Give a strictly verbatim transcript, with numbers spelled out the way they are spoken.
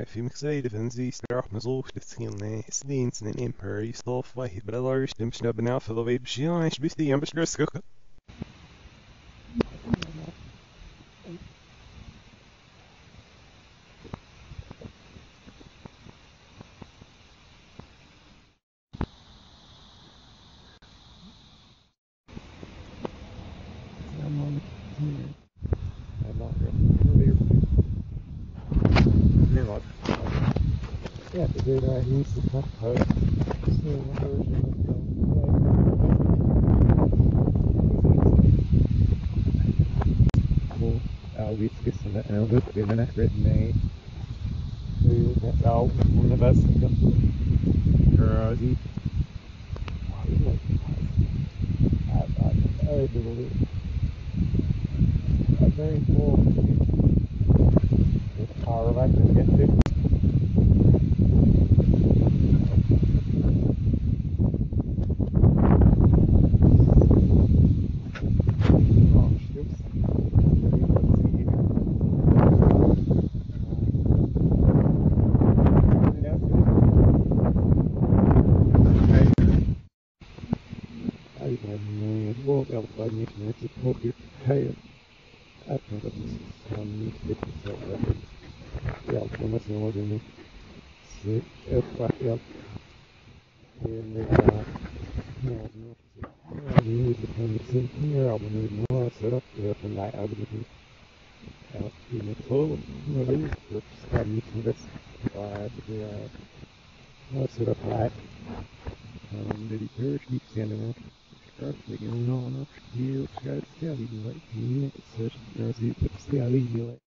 في مكسايد فنزي استراح مزوف تسخين سدين سنين إمبري صوف واحد بلارش تمشنا بناف ضبي بشيان إيش بستي يم بس رسكك Yeah, the data I use is not code. So what version of the cool. Uh, vi ska se en uppdelning efter mig. That's out one of us. Crazy. I I believe a very cool. It's power I can get to. Well, I need to support your pay. I think that this is one need to get this out of it. Yeah, I'm not going to do it. If I help, and uh, no, no, I need to come in here. I will need more setup for night. I will need out in the clothes. No, there is just having this. Uh, the uh, set up light. Um, the church keeps standing up. Starting on up here, guys, yeah, we like, you know, it's such a, it's, yeah, we like.